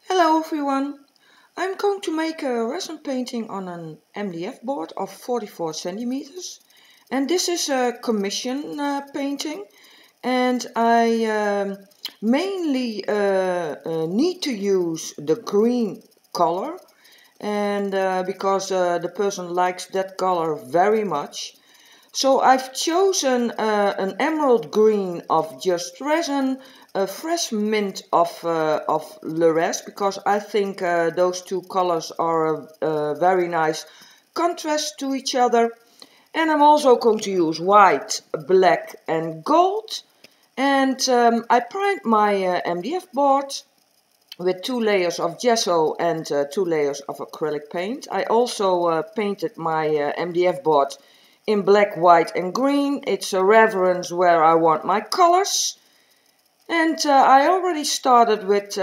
Hello everyone! I'm going to make a resin painting on an MDF board of 44 centimeters, and this is a commission painting, and I mainly need to use the green color, and because the person likes that color very much. So I've chosen an emerald green of Just Resin, a fresh mint of Lures, because I think those two colors are a very nice contrast to each other. And I'm also going to use white, black and gold. And I primed my MDF board with 2 layers of gesso and 2 layers of acrylic paint. I also painted my MDF board in black, white and green. It's a reference where I want my colors. And I already started with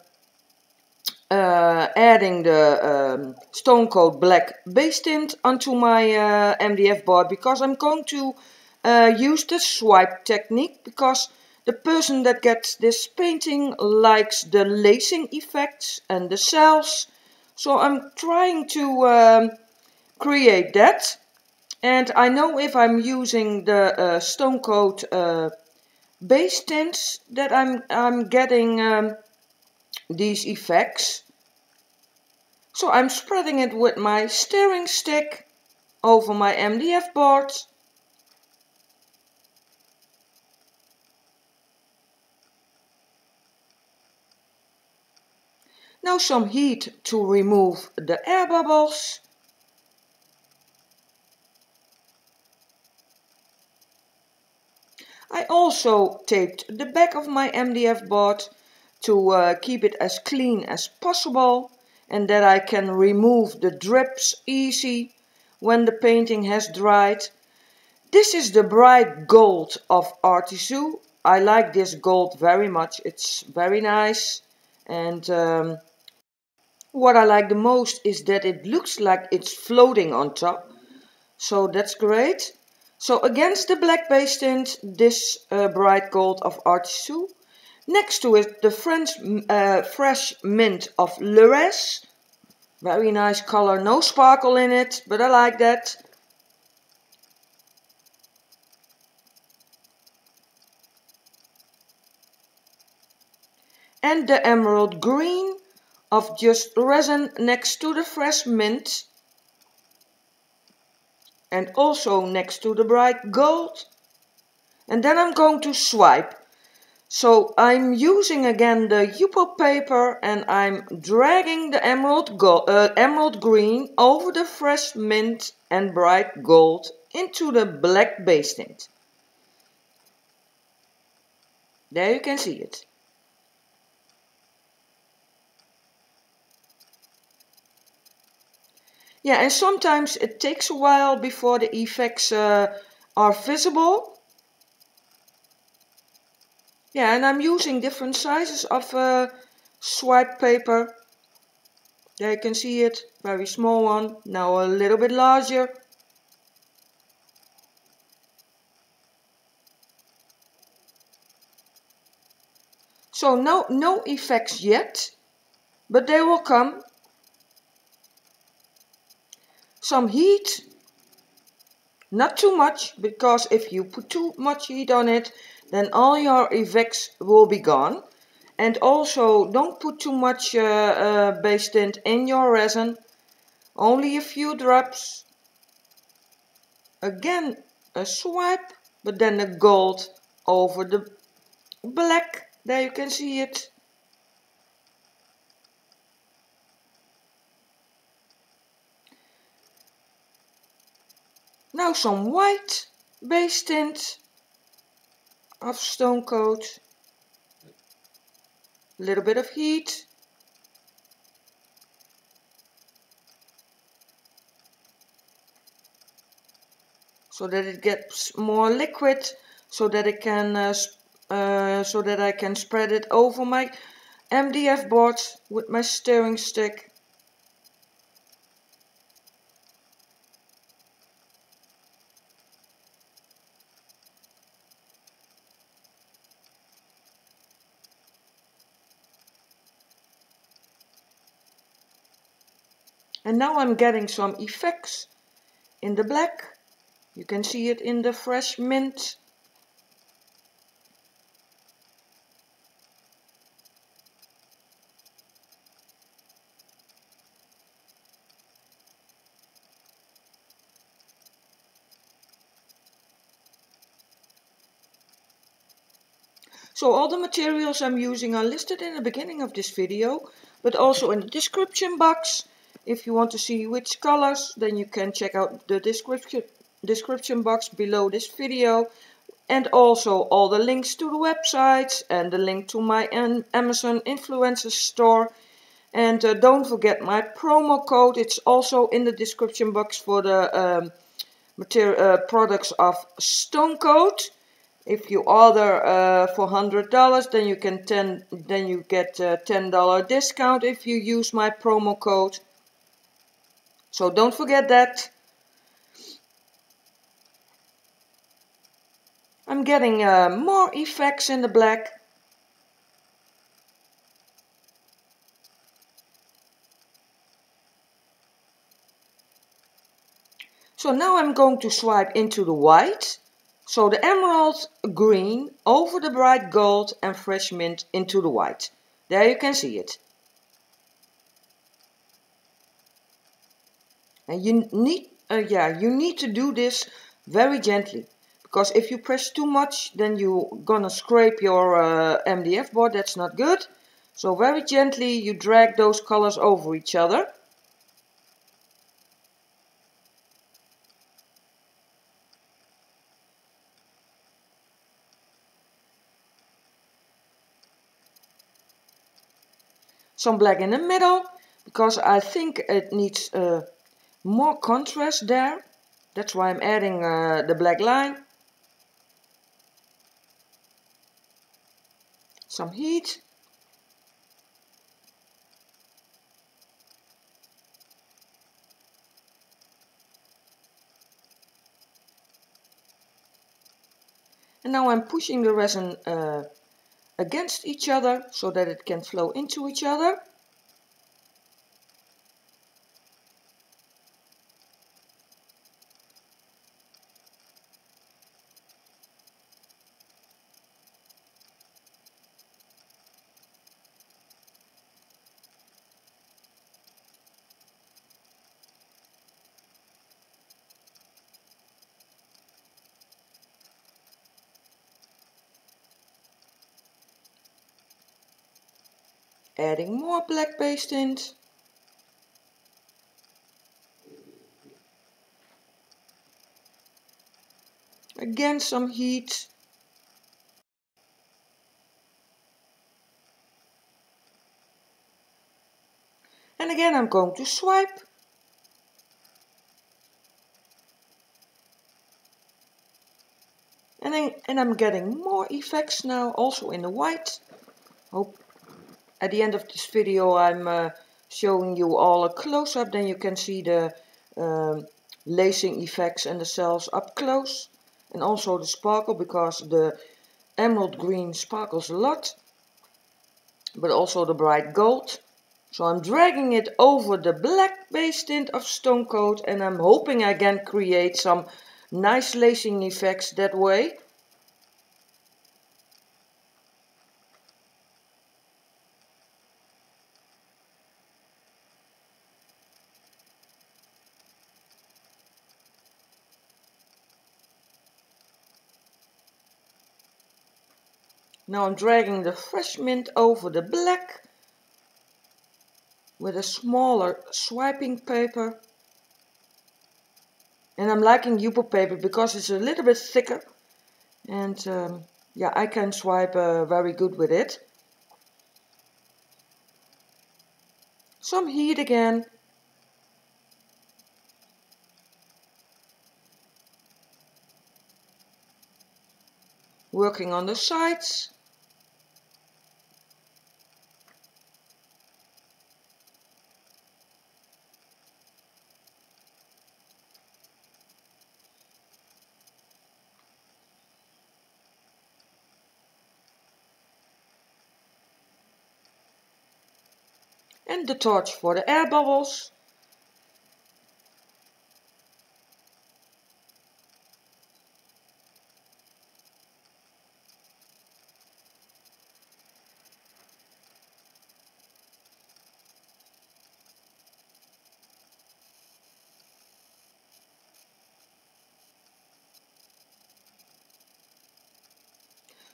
adding the Stone Coat Black base tint onto my MDF board, because I'm going to use the swipe technique, because the person that gets this painting likes the lacing effects and the cells. So I'm trying to create that. And I know if I'm using the Stone Coat base tints that I'm getting these effects. So I'm spreading it with my steering stick over my MDF board. Now some heat to remove the air bubbles. I also taped the back of my MDF board to keep it as clean as possible, and that I can remove the drips easy when the painting has dried. This is the bright gold of Artizu. I like this gold very much. It's very nice. And what I like the most is that it looks like it's floating on top. So that's great. So against the black base tint, this bright gold of Artizu. Next to it, the fresh mint of Lures. Very nice color, no sparkle in it, but I like that. And the emerald green of Just Resin next to the fresh mint. And also next to the bright gold. And then I'm going to swipe. So I'm using again the Yupo paper, and I'm dragging the emerald green over the fresh mint and bright gold into the black base tint. There you can see it. Yeah, and sometimes it takes a while before the effects are visible. Yeah, and I'm using different sizes of swipe paper. There you can see it, very small one, now a little bit larger. So no effects yet, but they will come. Some heat, not too much, because if you put too much heat on it, then all your effects will be gone. And also don't put too much base tint in your resin, only a few drops. Again a swipe, but then the gold over the black, there you can see it. Now some white base tint of Stone Coat, a little bit of heat. So that it gets more liquid, so that it can so that I can spread it over my MDF board with my steering stick. And now I'm getting some effects in the black. You can see it in the fresh mint. So all the materials I'm using are listed in the beginning of this video, but also in the description box. If you want to see which colors, then you can check out the description box below this video, and also all the links to the websites and the link to my Amazon influencer store. And don't forget my promo code. It's also in the description box for the products of Stone Coat. If you order for $100, then you get a $10 discount if you use my promo code. So don't forget that. I'm getting more effects in the black. So now I'm going to swipe into the white. So the emerald green over the bright gold and fresh mint into the white. There you can see it. And you need to do this very gently, because if you press too much, then you're gonna scrape your MDF board. That's not good. So very gently you drag those colors over each other. Some black in the middle, because I think it needs more contrast there. That's why I'm adding the black line. Some heat. And now I'm pushing the resin against each other so that it can flow into each other. Adding more black base tint. Again some heat. And again I'm going to swipe. And I'm getting more effects now, also in the white. Hope at the end of this video I'm showing you all a close-up, then you can see the lacing effects and the cells up close. And also the sparkle, because the emerald green sparkles a lot. But also the bright gold. So I'm dragging it over the black base tint of Stone Coat, and I'm hoping I can create some nice lacing effects that way. Now I'm dragging the fresh mint over the black with a smaller swiping paper. And I'm liking Yupo paper because it's a little bit thicker. And yeah, I can swipe very good with it. Some heat again. Working on the sides. And the torch for the air bubbles.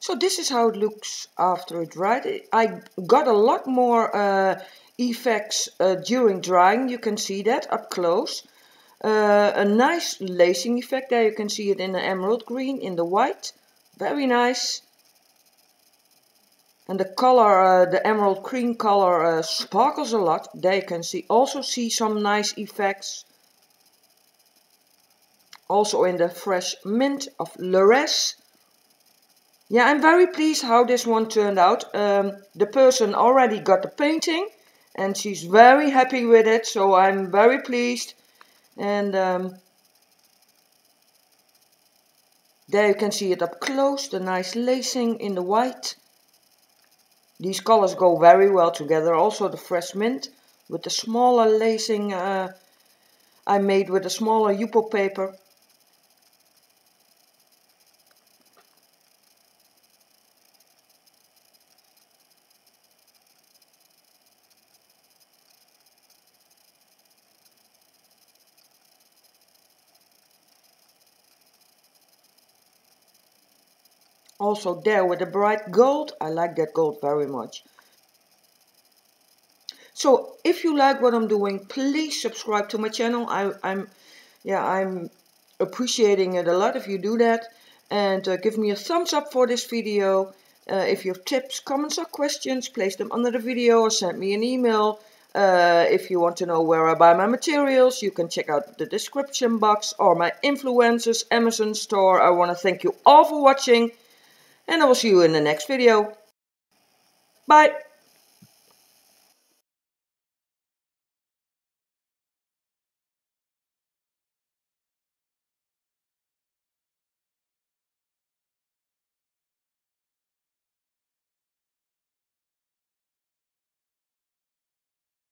So this is how it looks after it dried. I got a lot more effects during drying. You can see that up close. A nice lacing effect there. You can see it in the emerald green, in the white. Very nice. And the color, the emerald green color, sparkles a lot. There you can also see some nice effects. Also in the fresh mint of Luress. Yeah, I'm very pleased how this one turned out. The person already got the painting and she's very happy with it, so I'm very pleased. And there you can see it up close, the nice lacing in the white. These colors go very well together. Also the fresh mint with the smaller lacing I made with a smaller Yupo paper. Also there with the bright gold. I like that gold very much. So if you like what I'm doing, please subscribe to my channel. I'm appreciating it a lot if you do that. And give me a thumbs up for this video. If you have tips, comments or questions, place them under the video or send me an email. If you want to know where I buy my materials, you can check out the description box or my influencers Amazon store. I want to thank you all for watching and I will see you in the next video. Bye!